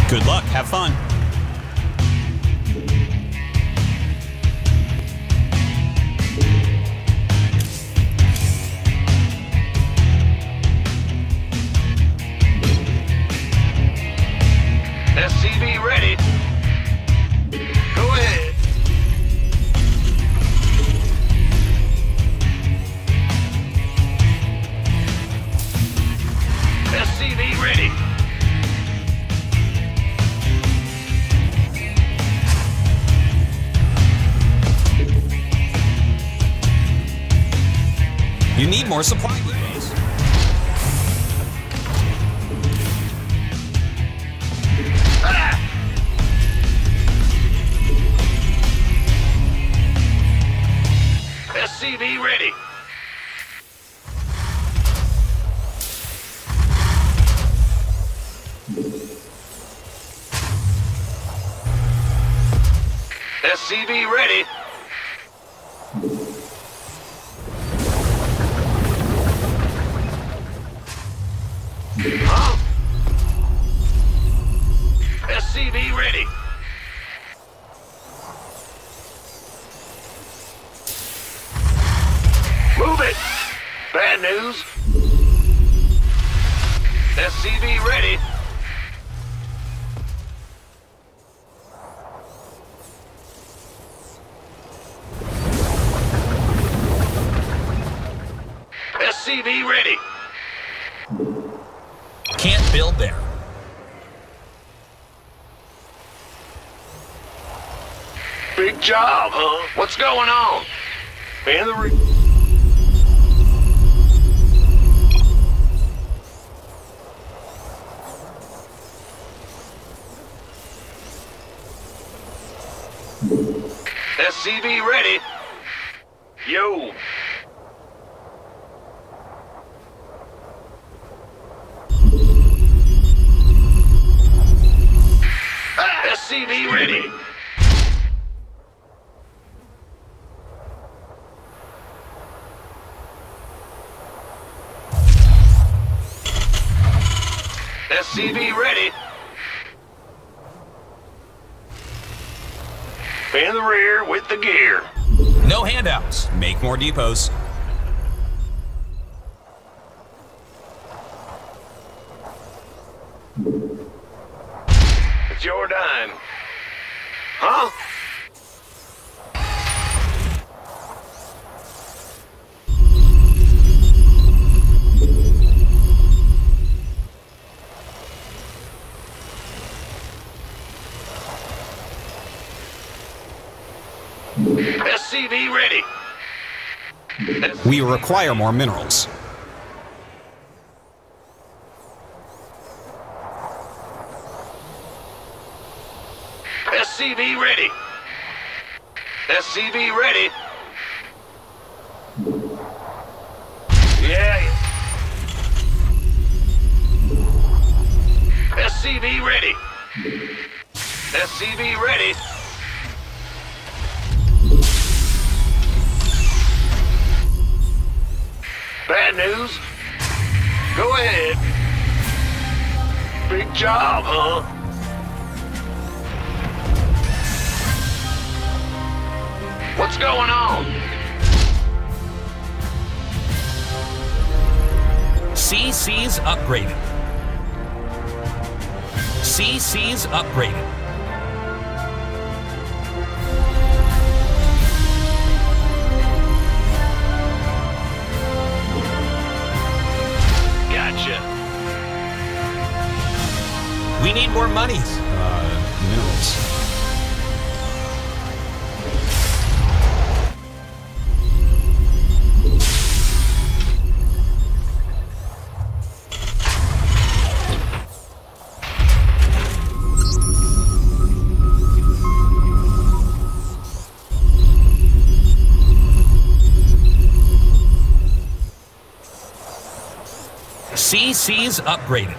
Good luck. Have fun. SCV ready. Go ahead. SCV ready. You need more supply depots. SCV ready. SCV ready. Huh? SCV ready. Move it! Bad news. SCV ready. SCV ready. Can't build there. Big job, huh? What's going on? In the SCV ready. Yo. SCV ready. SCV ready. In the rear with the gear. No handouts. Make more depots. It's your dime. Huh? SCV ready. We require more minerals. SCV ready. SCV ready. Yeah. SCV ready. SCV ready. Bad news. Go ahead. Big job, huh? What's going on? CC's upgraded. CC's upgraded. Gotcha. We need more monies. Minerals. CC's upgraded.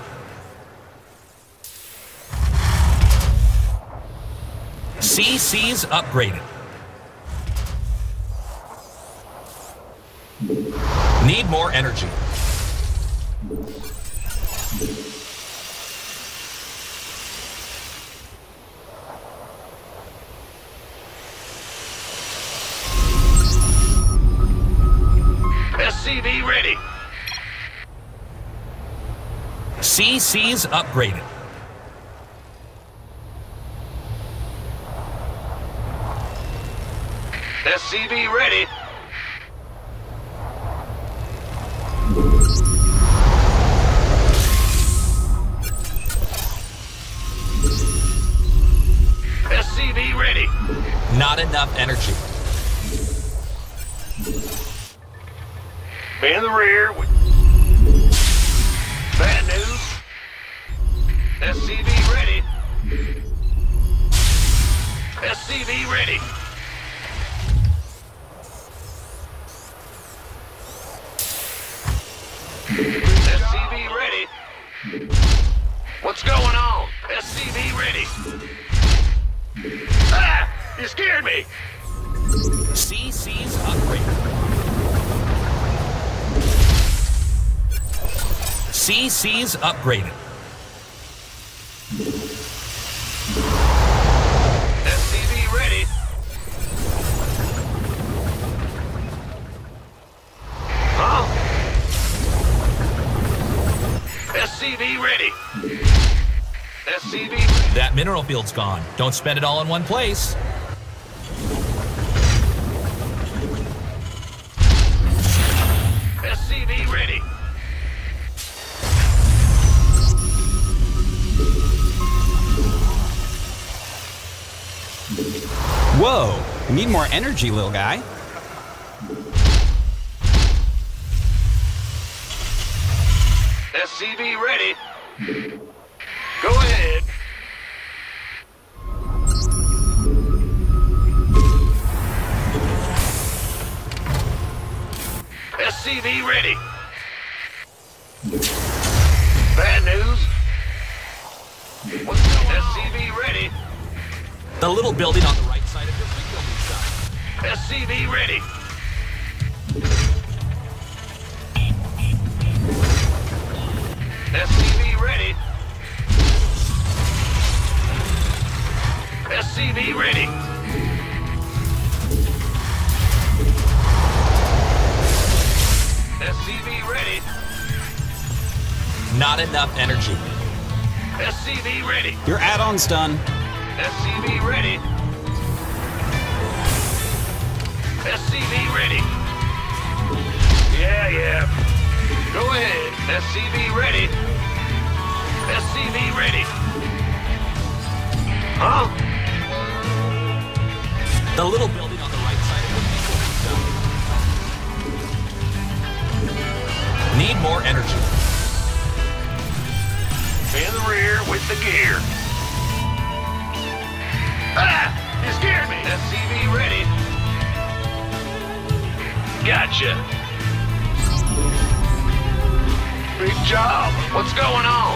CC's upgraded. Need more energy. SCV ready. CC's upgraded. SCV ready. SCV ready. Not enough energy. Be in the rear. Bad news. SCV ready. SCV ready. SCV ready. What's going on? SCV ready. Ah! You scared me! CC's upgraded. CC's upgraded. SCV ready. Huh? SCV ready. SCV. That mineral field's gone. Don't spend it all in one place. SCV ready. Whoa, you need more energy, little guy. SCV ready. Go ahead. SCV ready. Bad news. What's going on? SCV ready. The little building on the right side of your big building side. SCV ready. SCV ready. SCV ready. SCV ready. Not enough energy. SCV ready. Your add-on's done. SCV ready. SCV ready. Yeah. Go ahead. SCV ready. SCV ready. Huh? The little building on the right side of your big building side. Need more energy. In the rear with the gear. Ah! You scared me! SCV ready. Gotcha. Big job. What's going on?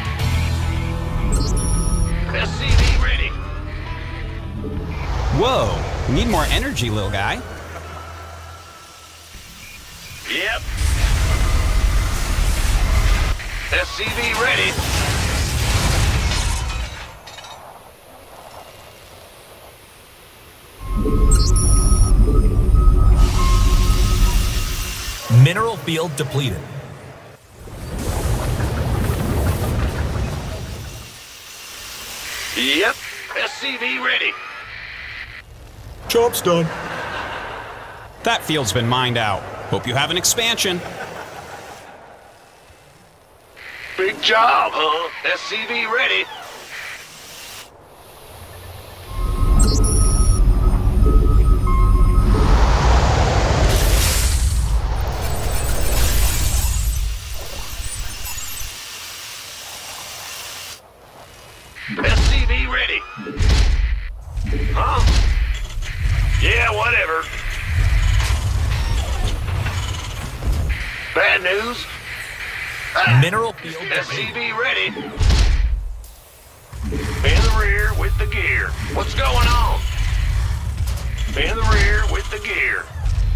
SCV ready. Whoa, you need more energy, little guy. Yep. SCV ready. Mineral field depleted. Yep. SCV ready. Job's done. That field's been mined out. Hope you have an expansion. Big job, huh? SCV ready. SCV ready. Huh? Yeah, whatever. Bad news. Ah! Mineral field depleted. SCV ready. In the rear with the gear. What's going on? In the rear with the gear.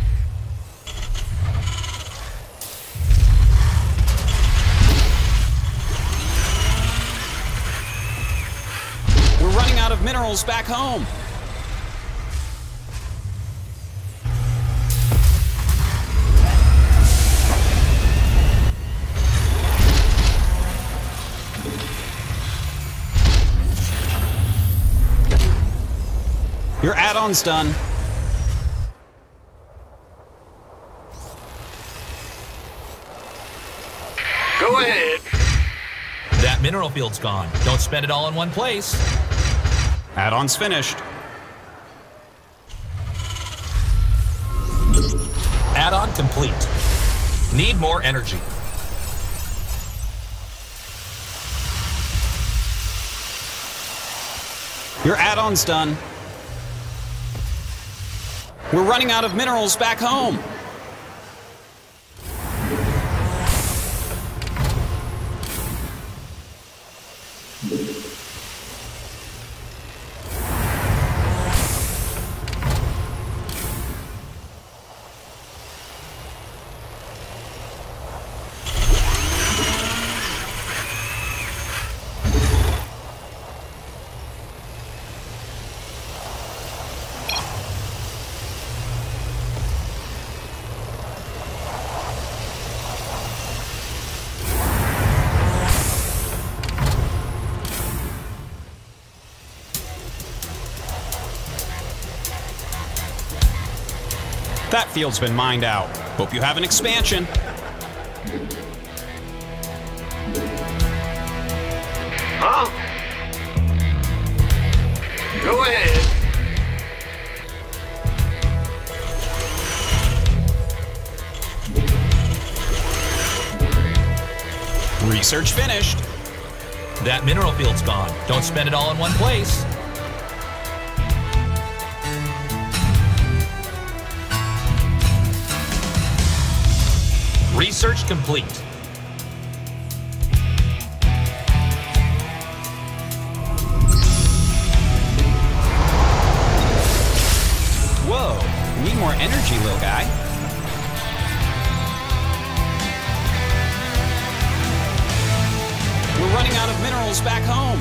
We're running out of minerals back home. Your add-on's done. Go ahead. That mineral field's gone. Don't spend it all in one place. Add-on's finished. Add-on complete. Need more energy. Your add-on's done. We're running out of minerals back home. That field's been mined out. Hope you have an expansion. Huh? Go ahead. Research finished. That mineral field's gone. Don't spend it all in one place. Research complete. Whoa, need more energy, little guy. We're running out of minerals back home.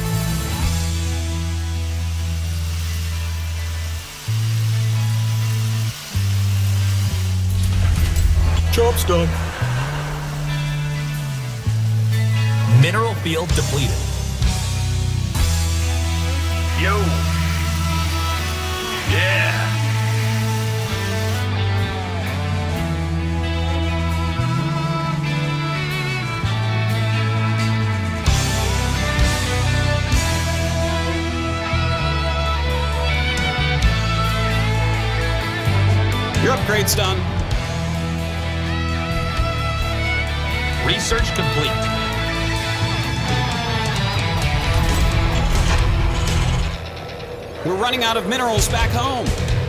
Job's done. Mineral field depleted. Yo. Yeah. Your upgrade's done. Research complete. We're running out of minerals back home.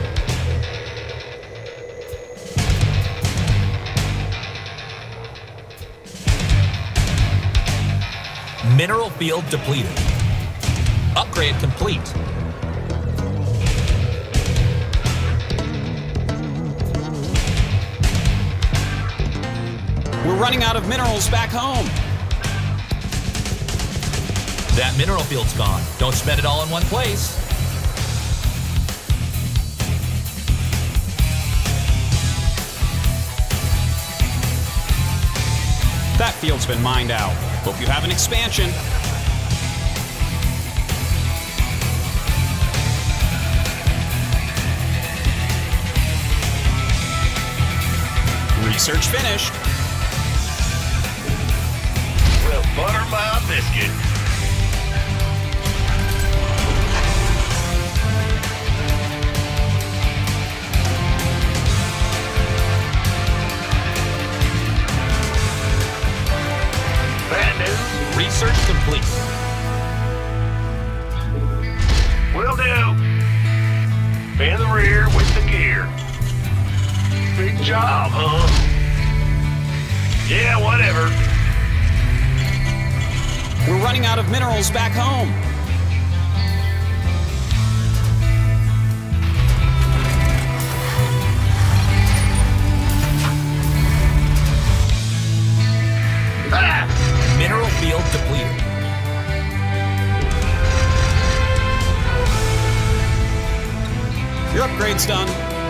Mineral field depleted. Upgrade complete. We're running out of minerals back home. That mineral field's gone. Don't spend it all in one place. That field's been mined out. Hope you have an expansion. Research finished. Well, butter my biscuit. Bad news. Research complete. Will do. In the rear with the gear. Big job, huh? Yeah, whatever. We're running out of minerals back home. Ah! Mineral field depleted. Your upgrade's done.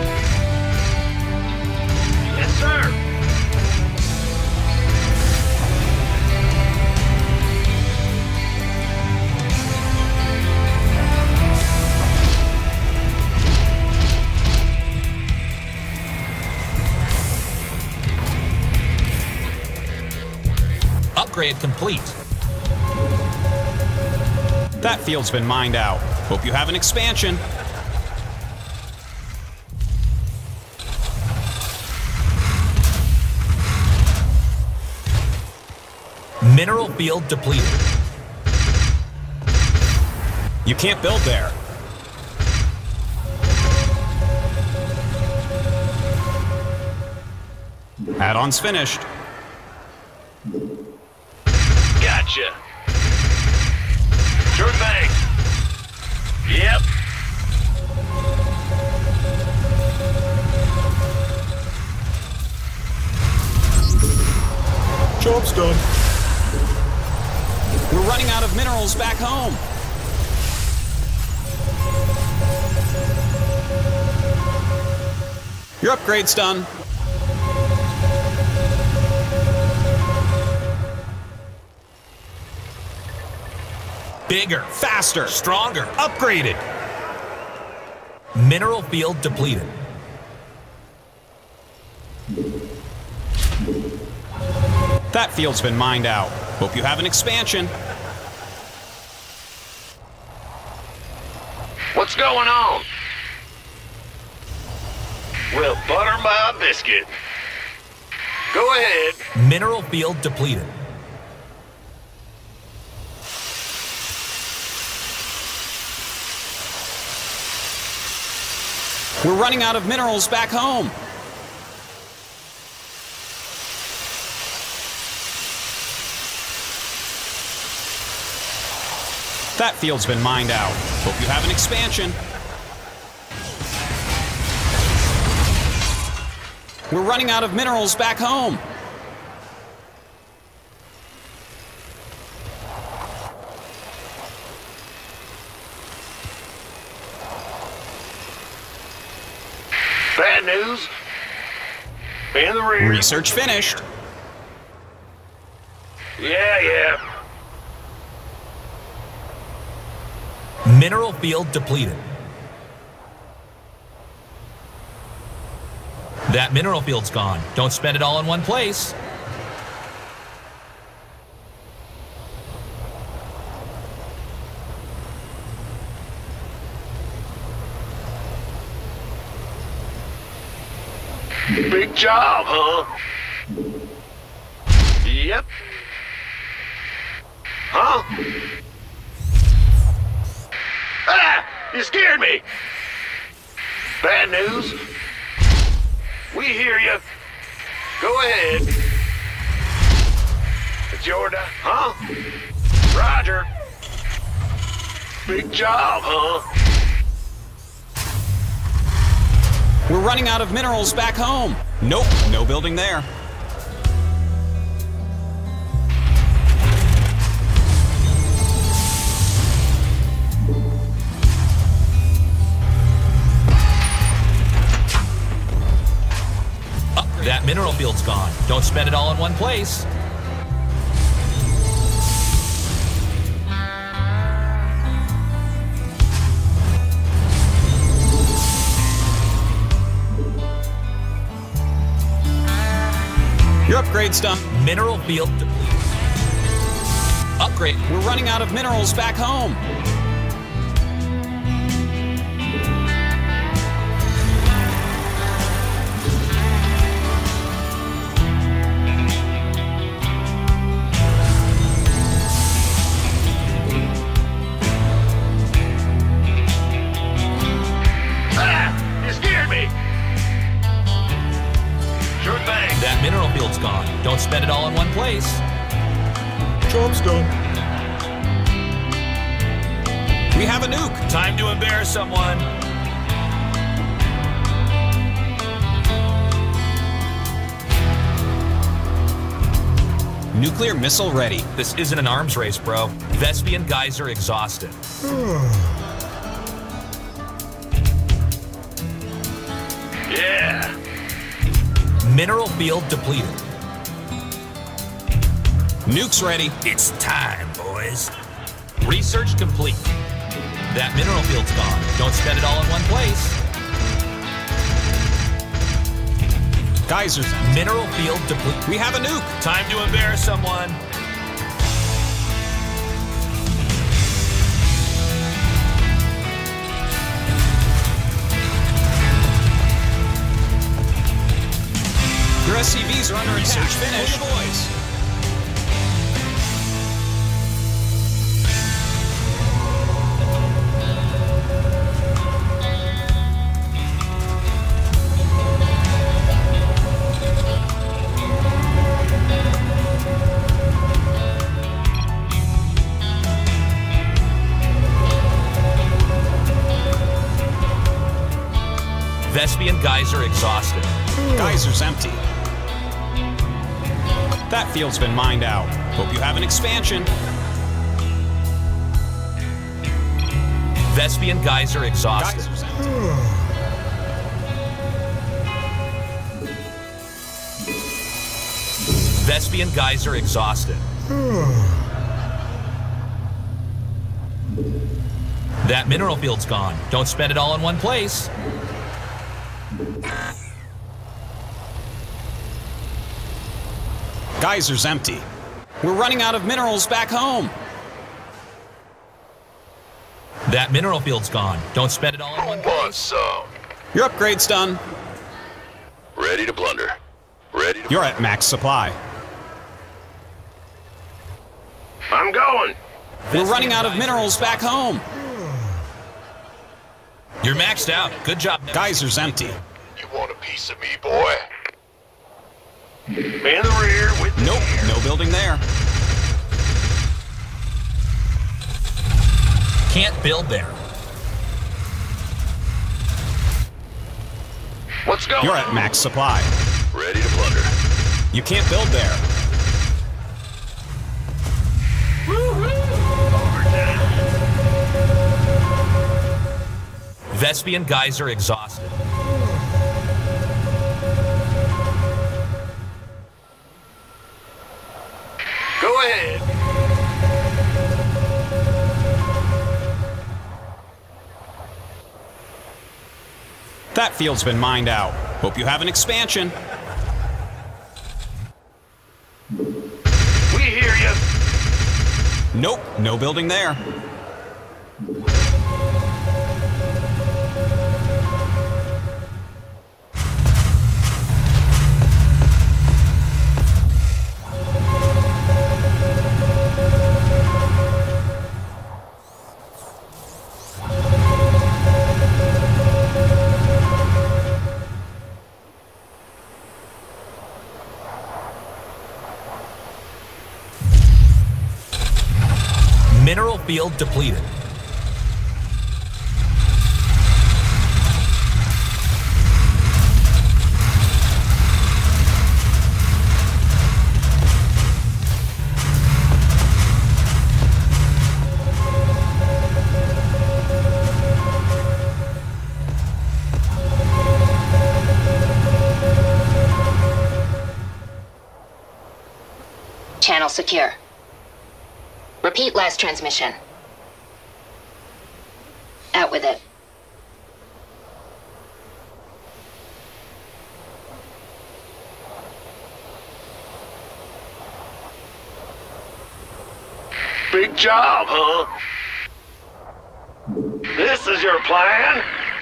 Yes, sir. Upgrade complete. That field's been mined out. Hope you have an expansion. Mineral field depleted. You can't build there. Add-ons finished. Gotcha. Sure thing. Yep. Job's done. We're running out of minerals back home. Your upgrade's done. Bigger, Faster. stronger. Upgraded. Mineral field depleted. That field's been mined out. Hope you have an expansion. What's going on? Well, butter my biscuit. Go ahead. Mineral field depleted. We're running out of minerals back home. That field's been mined out. Hope you have an expansion. We're running out of minerals back home. Bad news. In the rear. Research finished. Yeah. Mineral field depleted. That mineral field's gone. Don't spend it all in one place. Big job, huh? Yep. Huh? Ah! You scared me! Bad news. We hear you. Go ahead. It's your turn, huh? Roger. Big job, huh? We're running out of minerals back home. Nope, no building there. That mineral field's gone. Don't spend it all in one place. Your upgrade's done. Mineral field depleted. Upgrade. We're running out of minerals back home. That mineral field's gone. Don't spend it all in one place. Job's done. We have a nuke. Time to embarrass someone. Nuclear missile ready. This isn't an arms race, bro. Vespian geyser exhausted. Yeah. Mineral field depleted. Nuke's ready. It's time, boys. Research complete. That mineral field's gone. Don't spend it all in one place. Geysers. Mineral field depleted. We have a nuke. Time to embarrass someone. SCVs are under attack. Research finished. Over the boys. Vespian Geyser exhausted. Geyser's empty. That field's been mined out. Hope you have an expansion. Vespian Geyser exhausted. Geyser's empty. Vespian Geyser exhausted. That mineral field's gone. Don't spend it all in one place. Geyser's empty. We're running out of minerals back home. That mineral field's gone. Don't spend it all in one place. Some? Your upgrade's done. Ready to plunder. Ready to... You're at max supply. I'm going. We're running out of minerals back home. You're maxed out. Good job. Geyser's empty. You want a piece of me, boy? In the rear with the Nope, gear. no building there. Can't build there. What's going You're on? at max supply. Ready to plunder. You can't build there. Vespian Geyser exhausted. Go ahead. That field's been mined out. Hope you have an expansion. We hear you. Nope, no building there. Mineral field depleted. Channel secure. Repeat last transmission. Out with it. Big job, huh? This is your plan?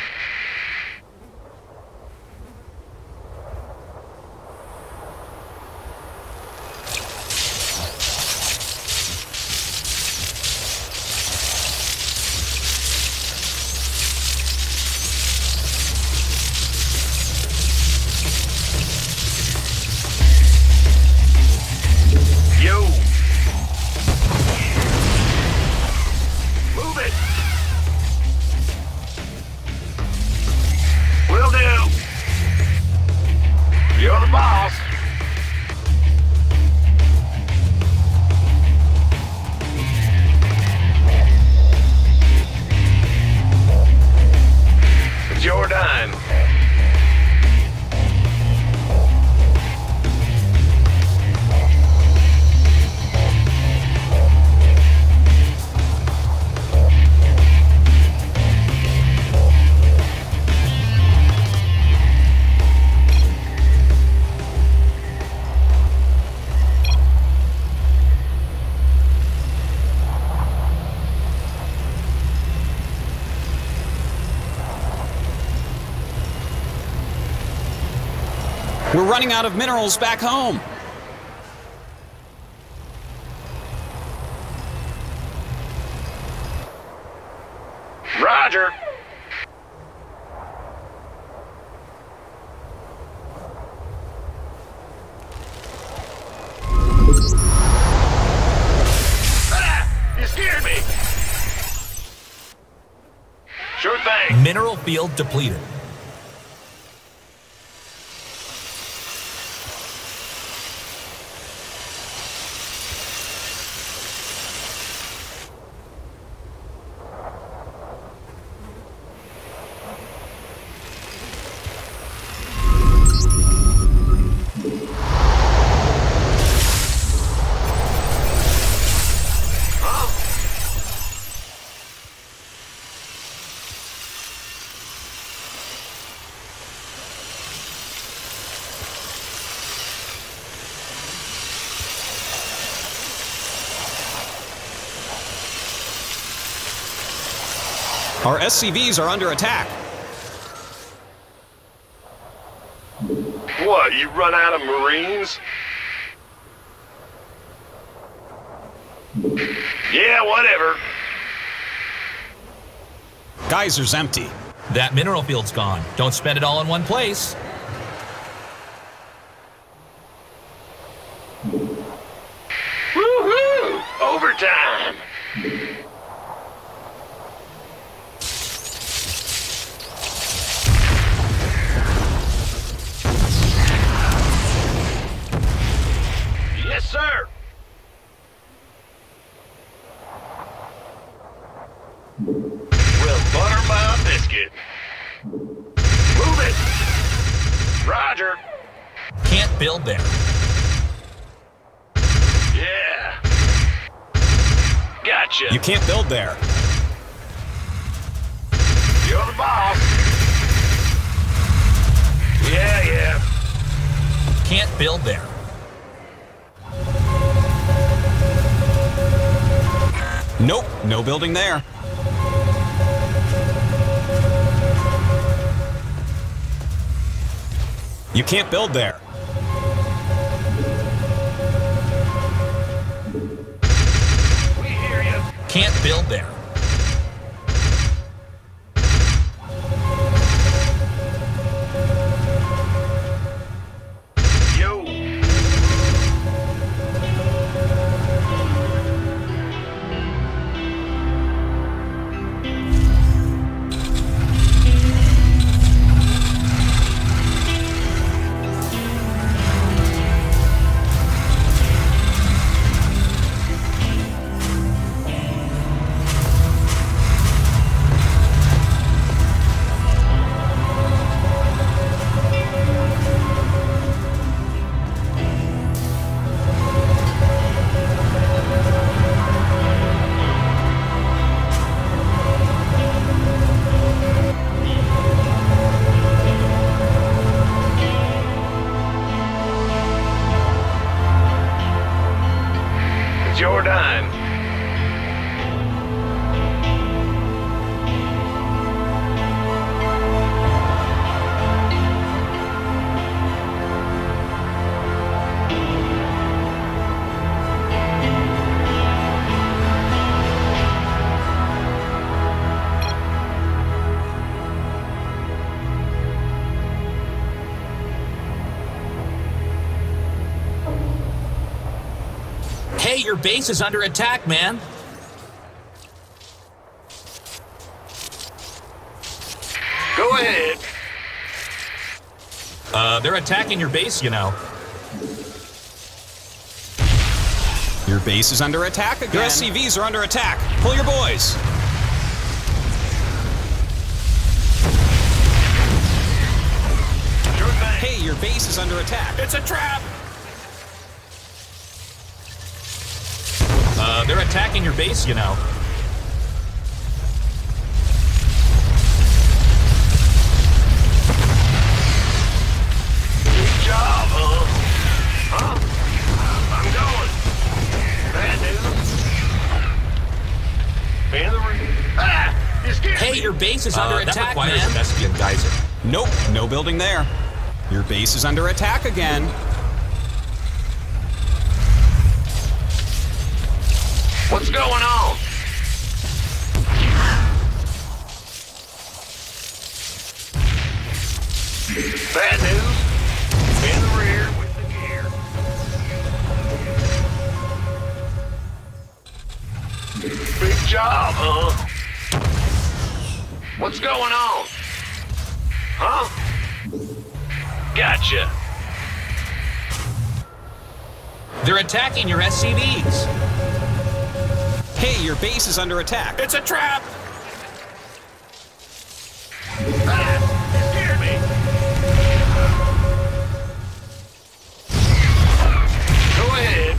Yo! Move it! We're running out of minerals back home. Roger. You scared me. Sure thing. Mineral field depleted. Our SCVs are under attack. What, you run out of Marines? Yeah, whatever. Geyser's empty. That mineral field's gone. Don't spend it all in one place. Woohoo! Overtime! Yes, sir! Well, butter my biscuit. Move it! Roger! Can't build there. Yeah! Gotcha! You can't build there. You're the boss! Yeah. Can't build there. Nope, no building there. You can't build there. We hear you. Can't build there. Yo! It's your dime. Hey, your base is under attack, man. Go ahead. They're attacking your base, you know. Your base is under attack again. Your SCVs are under attack. Pull your boys. Sure thing. Hey, your base is under attack. It's a trap! They're attacking your base, you know. Good job, huh? I'm going. Bad news. In the ring. Ah! You scared Hey, me. your base is under That attack, requires man. a Vespian geyser. Nope, no building there. Your base is under attack again. What's going on? Bad news. In the rear with the gear. Big job, huh? What's going on? Huh? Gotcha. They're attacking your SCVs. Hey, your base is under attack. It's a trap! Ah, you scared me. Go ahead.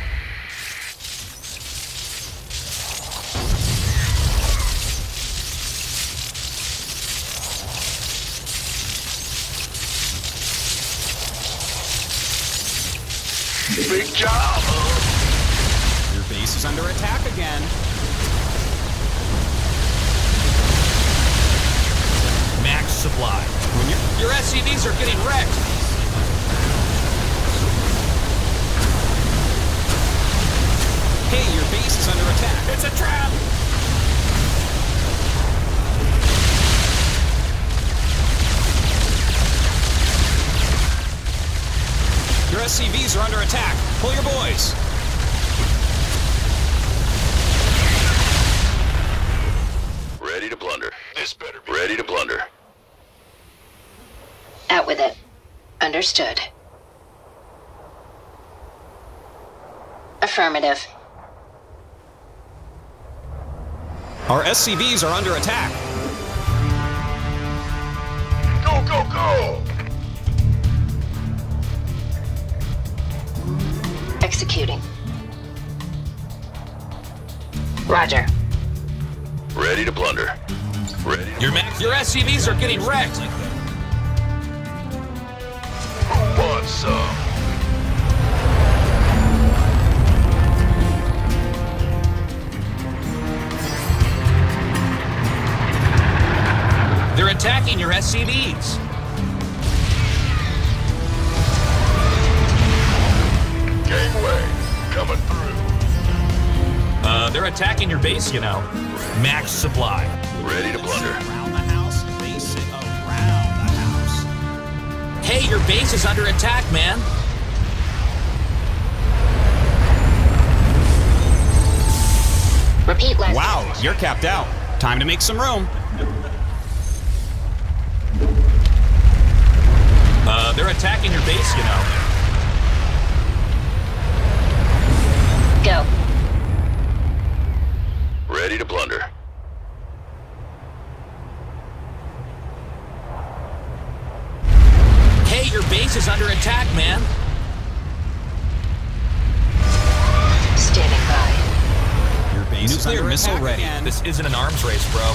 Big job, huh? Your base is under attack again. Max supply. When you're Your SCVs are getting wrecked. Hey, your base is under attack. It's a trap! Your SCVs are under attack. Pull your boys. Ready to plunder. This better be ready to plunder. Out with it. Understood. Affirmative. Our SCVs are under attack. Go, go, go! Executing. Roger. Ready to plunder. Ready to Your SCVs are getting wrecked. Who wants some? They're attacking your SCVs. Gangway, coming through. They're attacking your base, you know. Max supply. Ready to plunder. Around the house. Base it around the house. Hey, your base is under attack, man. Repeat last Wow, transmission. you're capped out. Time to make some room. They're attacking your base, you know. Go. Ready to plunder. Hey, your base is under attack, man. Standing by. Your base is Nuclear under missile attack ready. again. This isn't an arms race, bro.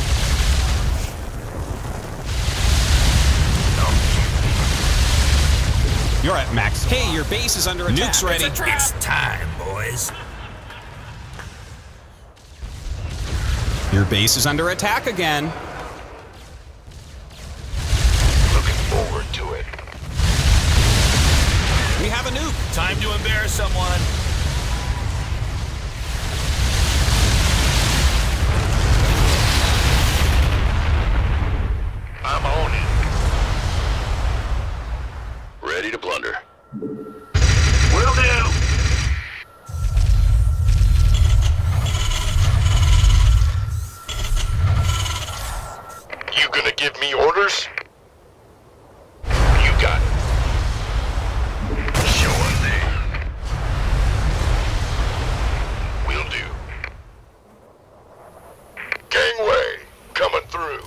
You're at max. Hey, your base is under attack. Nukes ready. It's time, boys. Your base is under attack again. Looking forward to it. We have a nuke. Time to embarrass someone. I'm on it. Ready to plunder. Will do. You gonna give me orders? You got it. Sure thing. Will do. Gangway, coming through.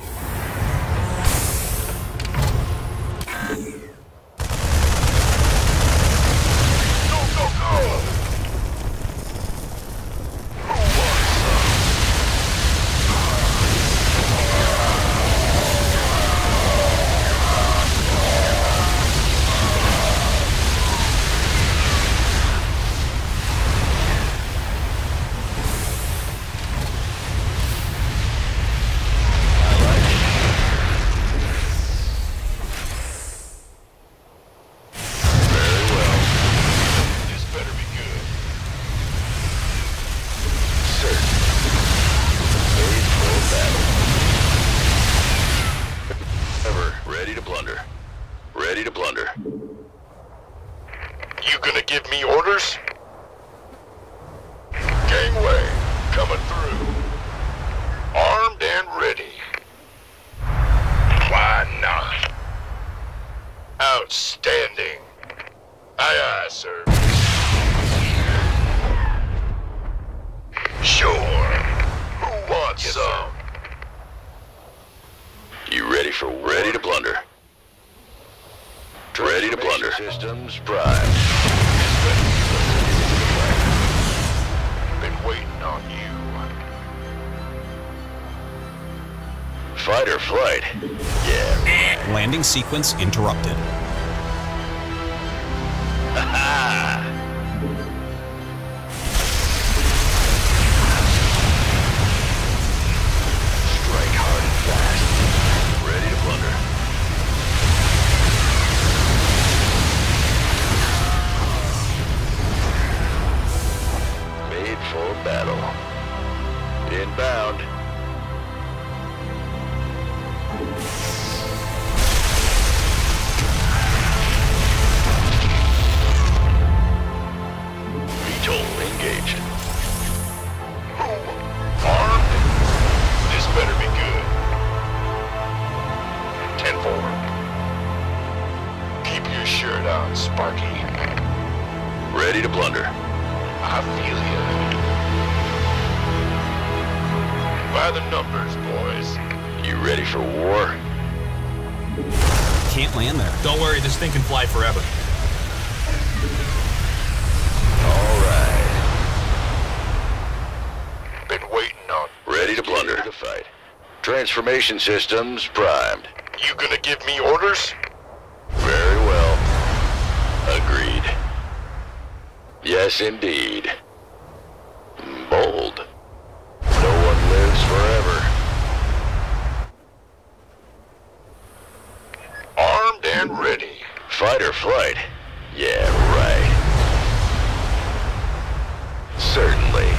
Go, go, go! Who wants some? plunder. Ready to plunder. Systems prime. Been waiting on you. Fight or flight? Yeah. Landing sequence interrupted. Strike hard and fast. Ready to plunder. Made for battle. Inbound. VTOL engaged. Armed? This better be good. 10-4. Keep your shirt on, Sparky. Ready to plunder. I feel you. By the numbers, boys. You ready for war? Can't land there. Don't worry, this thing can fly forever. All right. Been waiting on. Ready to plunder. To fight. Transformation systems primed. You gonna give me orders? Very well. Agreed. Yes, indeed. Bold. No one lives forever. Armed and ready. Fight or flight? Yeah, right. Certainly.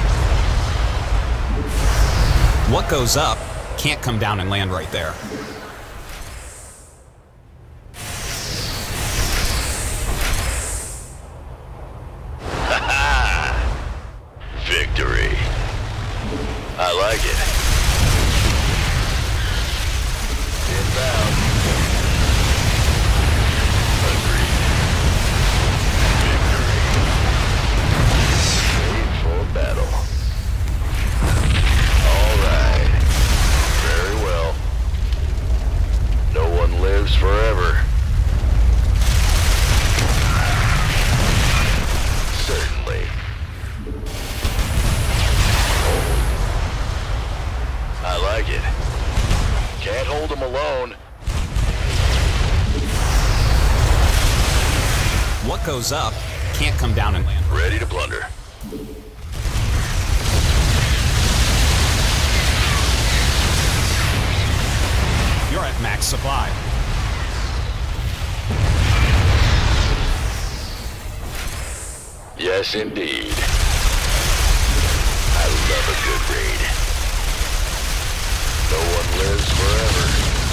What goes up can't come down and land right there. Victory. I like it. Inbound. Agreed. Victory. Made for battle. All right. Very well. No one lives forever. Certainly. I like it. Can't hold them alone. What goes up can't come down and land. Ready to plunder. You're at max supply. Yes, indeed. I love a good raid. No one lives forever.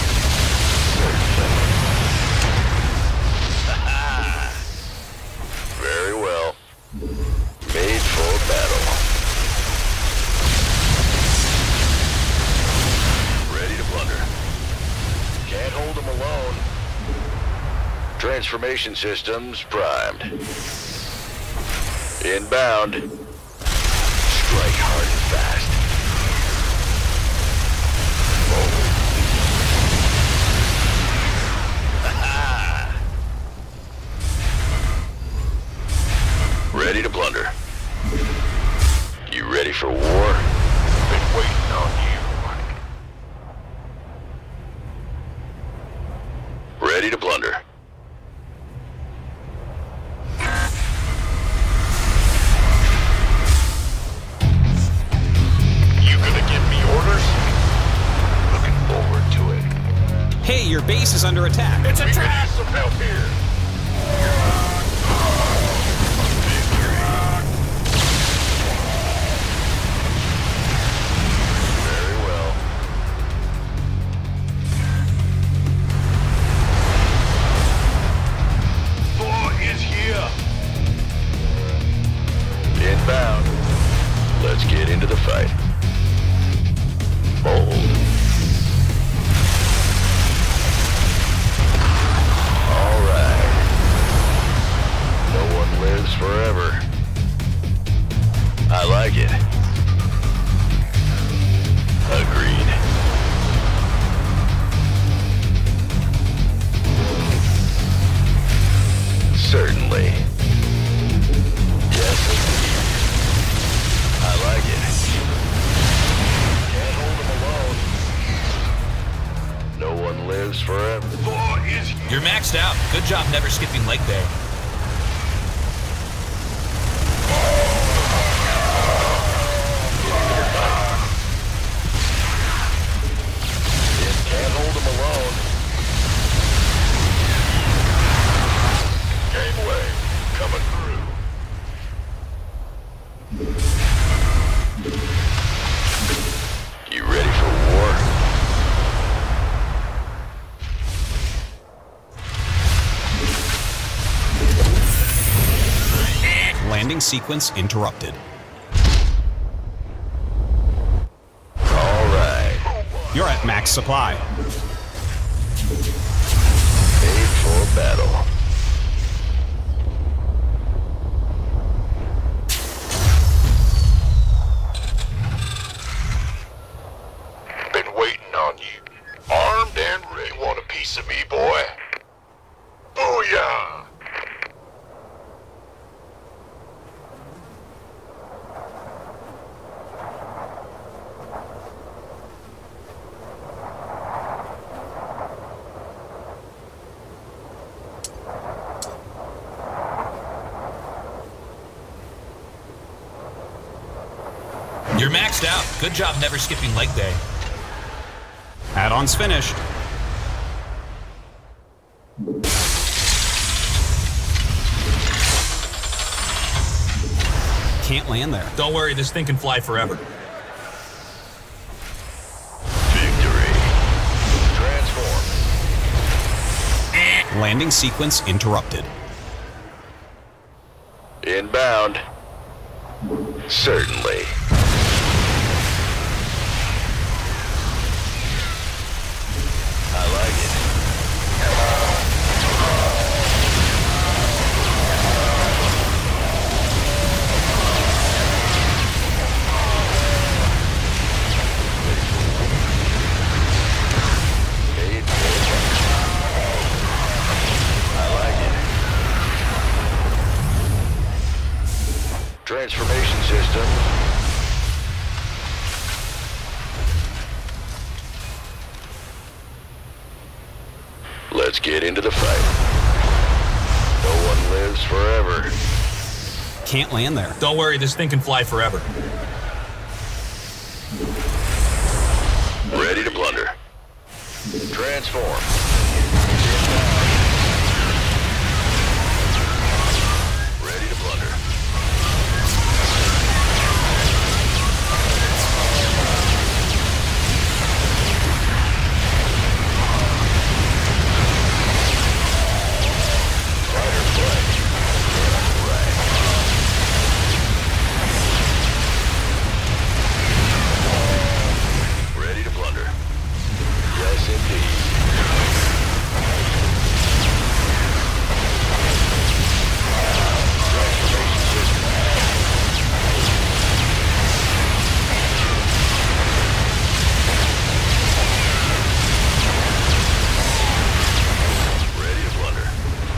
Very well. Made for battle. Ready to plunder. Can't hold them alone. Transformation systems primed. Inbound. Strike hard and fast. Ready to plunder. You ready for war? Been waiting on you. Ready to plunder. You gonna give me orders? Looking forward to it. Hey, your base is under attack. It's a trap! Some help here. Very well. Thor is here. Inbound. Let's get into the fight. Bold. All right. lives forever. Boy is You're maxed out. Good job never skipping leg day. Can't hold him alone. Gangway coming through. You ready for war? Landing sequence interrupted. All right. You're at max supply. Made for battle. Been waiting on you. Armed and ready. Want a piece of me, boy? Booyah! You're maxed out. Good job never skipping leg day. Add-ons finished. Can't land there. Don't worry, this thing can fly forever. Victory. Transform. Landing sequence interrupted. Inbound. Certainly. I like it. Transformation system. Let's get into the fight. No one lives forever. Can't land there. Don't worry, this thing can fly forever. Ready to blunder. Transform. Ready to blunder. Ready to blunder. Yes, indeed. Transformation system. Ready to blunder.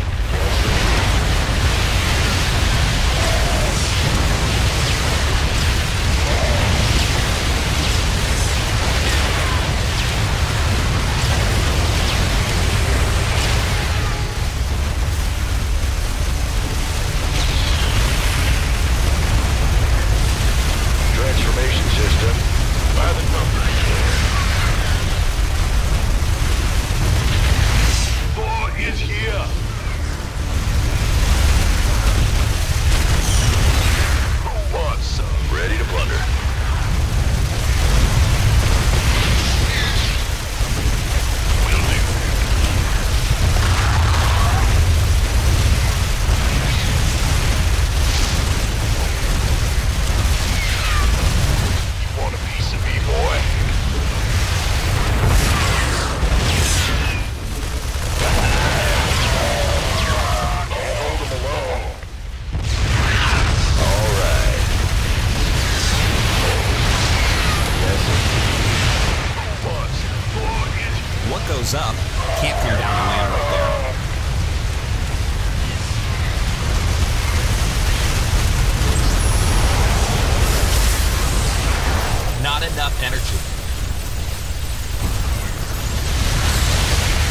Transformation system. By the numbers. boy is here. Who wants some? Ready to blunder. Will do. You want a piece of me, boy? Can't hold him alone. All right. Yes, Boy is What goes up can't come down and land right there. Not enough energy.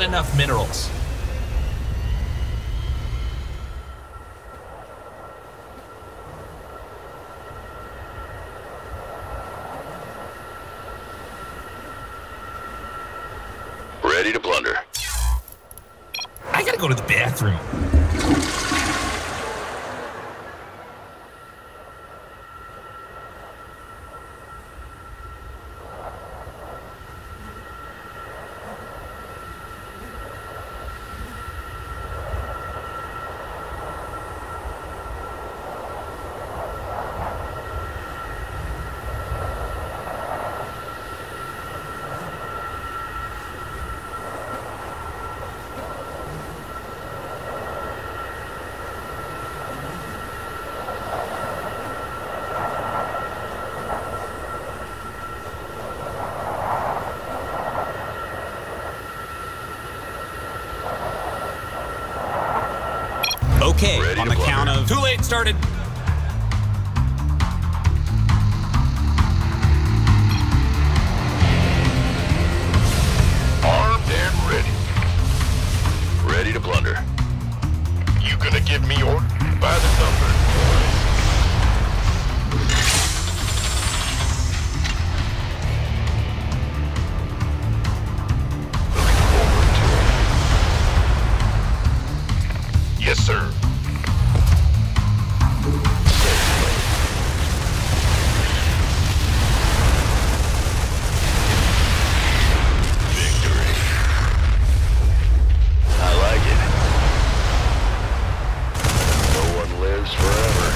enough minerals. Ready to plunder. I gotta go to the bathroom. Okay, Ready on to the count plunder. of... Too late, started. Armed and ready. Ready to plunder. You gonna give me order? By the number. Looking forward to it. Yes, sir. Victory. I like it. No one lives forever.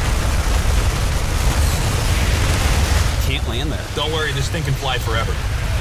Can't land there. Don't worry, this thing can fly forever.